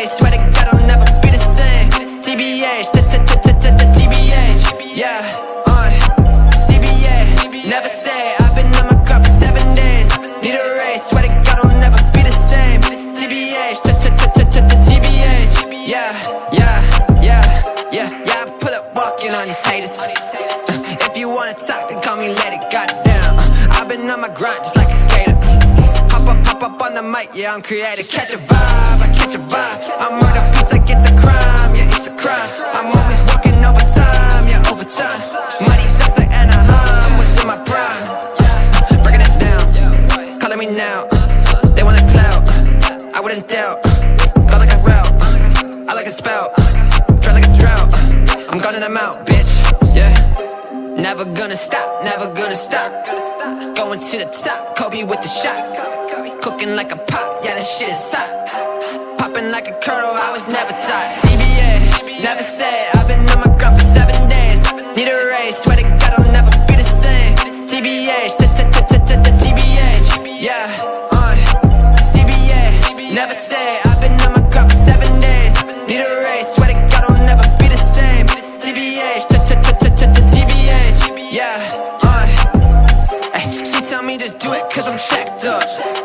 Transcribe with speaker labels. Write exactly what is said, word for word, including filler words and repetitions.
Speaker 1: race, swear to God I'll never be the same. T B H, T B H, yeah, uh, C B A, never say. I've been on my grind for seven days. Need a race, swear to God I'll never be the same. T B H, T B H, yeah, yeah, yeah, yeah, yeah. I pull up walking on these haters. Uh, if you wanna talk, then call me lady, goddamn. Uh, I've been on my grind just like a skater. Hop up, hop up on the mic, yeah, I'm creative. Catch a vibe, I catch a vibe. I'm murder beats like it's a crime, yeah, it's a crime. I'm always working overtime, yeah, overtime. Money talks like Anaheim, was in my prime. Breaking it down, calling me now. They want a clout, I wouldn't doubt. Go like a route, I like a spout. Dry like a drought, I'm gunning them out, bitch, yeah. Never gonna stop, never gonna stop. Going to the top, Kobe with the shot. Cooking like a pot, yeah, that shit is hot. Popping like a kernel, I was never taught. C B A, never say. I've been on my grind for seven days. Need a race, swear to God I'll never be the same. T B H, T B H, yeah, uh, C B A, never say. I've been on my grind for seven days. Need a race, swear to God I'll never be the same. T B H, T B H, yeah, uh, she tell me just do it cause I'm checked up.